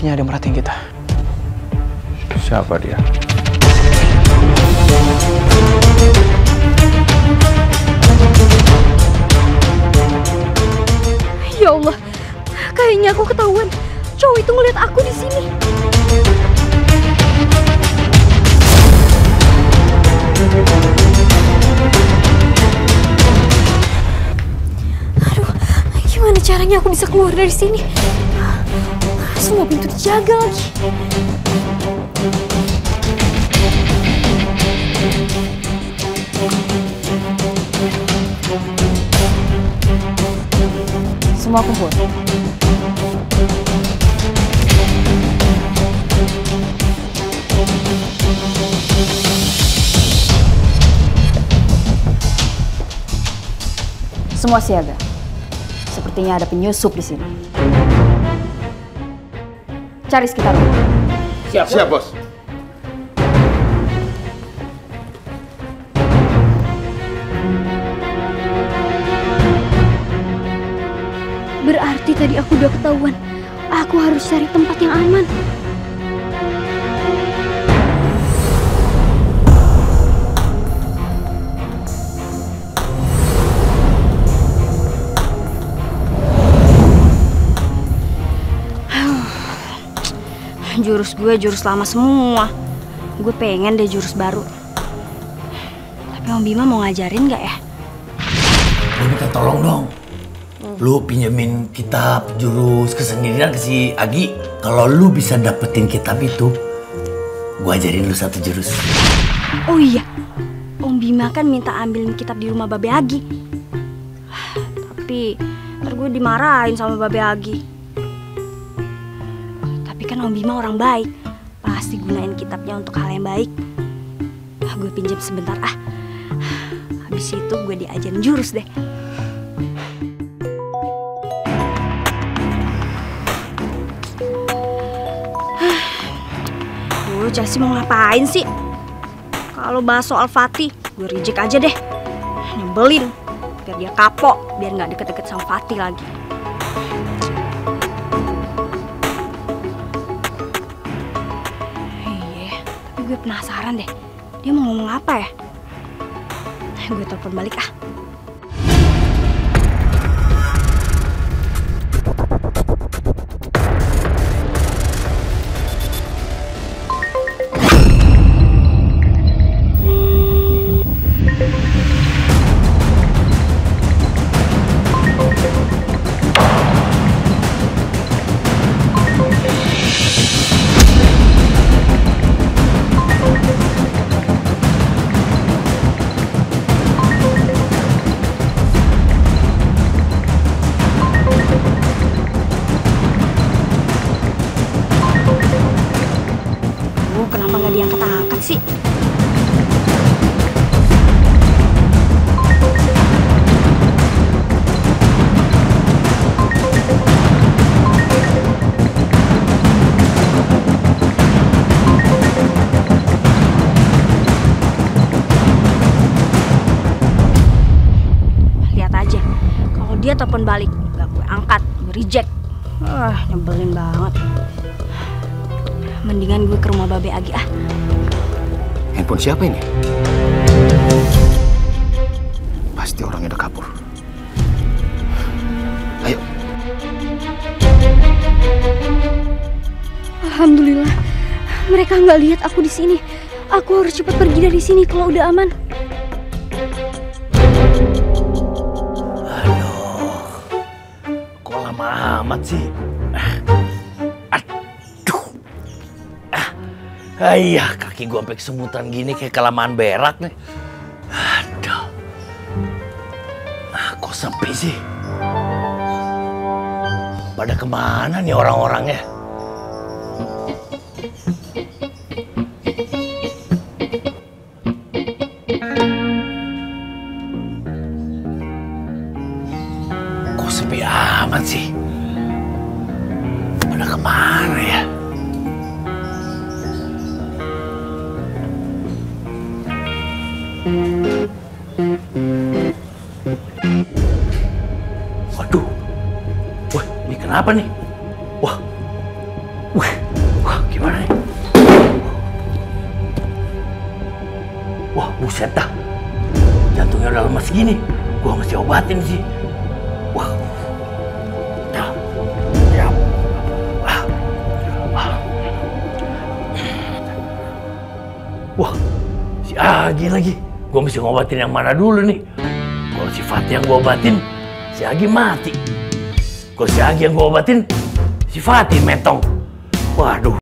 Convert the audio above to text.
Sepertinya ada yang merhatiin kita. Siapa dia? Ya Allah, kayaknya aku ketahuan. Cowok itu ngeliat aku di sini. Aduh, gimana caranya aku bisa keluar dari sini? Semua pintu dijaga lagi. Semua kumpul. Semua siaga. Sepertinya ada penyusup di sini. Cari sekitar rumah. Siap, Bos. Berarti tadi aku udah ketahuan. Aku harus cari tempat yang aman. Jurus gue jurus lama semua. Gue pengen deh jurus baru. Tapi Om Bima mau ngajarin gak ya? Gue minta tolong dong. Lu pinjemin kitab jurus kesendirian ke si Agi. Kalau lu bisa dapetin kitab itu, gue ajarin lu satu jurus. Oh iya, Om Bima kan minta ambilin kitab di rumah Babe Agi. Tapi ntar gue dimarahin sama Babe Agi. Tapi kan Om Bima orang baik, pasti gunain kitabnya untuk hal yang baik. Gue pinjam sebentar ah. Habis itu gue diajarin jurus deh. Chelsea mau ngapain sih? Kalau bahas soal Fatih, gue reject aja deh. Nyebelin, biar dia kapok, biar nggak deket-deket sama Fatih lagi. Iya, tapi gue penasaran deh. Dia mau ngomong apa ya? Gue telepon balik ah. Kenapa nggak diangkat-angkat sih? Lihat aja, kalau dia telepon balik, nggak gue angkat, gue reject. Nyebelin banget. Mendingan gue ke rumah Babe Agi ah. Handphone siapa ini? Pasti orangnya udah kabur. Ayo. Alhamdulillah, mereka nggak lihat aku di sini. Aku harus cepat pergi dari sini kalau udah aman. Aduh, kok lama amat sih? Ayah, kaki gue sampai kesemutan gini kayak kelamaan berak nih. Aduh. Kok sepi sih? Pada kemana nih orang-orangnya? Kok sepi amat sih? Pada kemana ya? Waduh, wah ini kenapa nih? Wah, Buset dah. Jantungnya udah lemas gini. Gua mesti obatin sih. Wah. Dah. Ya. Wah, si Agi lagi. Gua mesti ngobatin yang mana dulu nih? Kalau si Fatih yang gua obatin, si Agi mati. Kalau si Agi yang gua obatin, si Fatih metong. Waduh.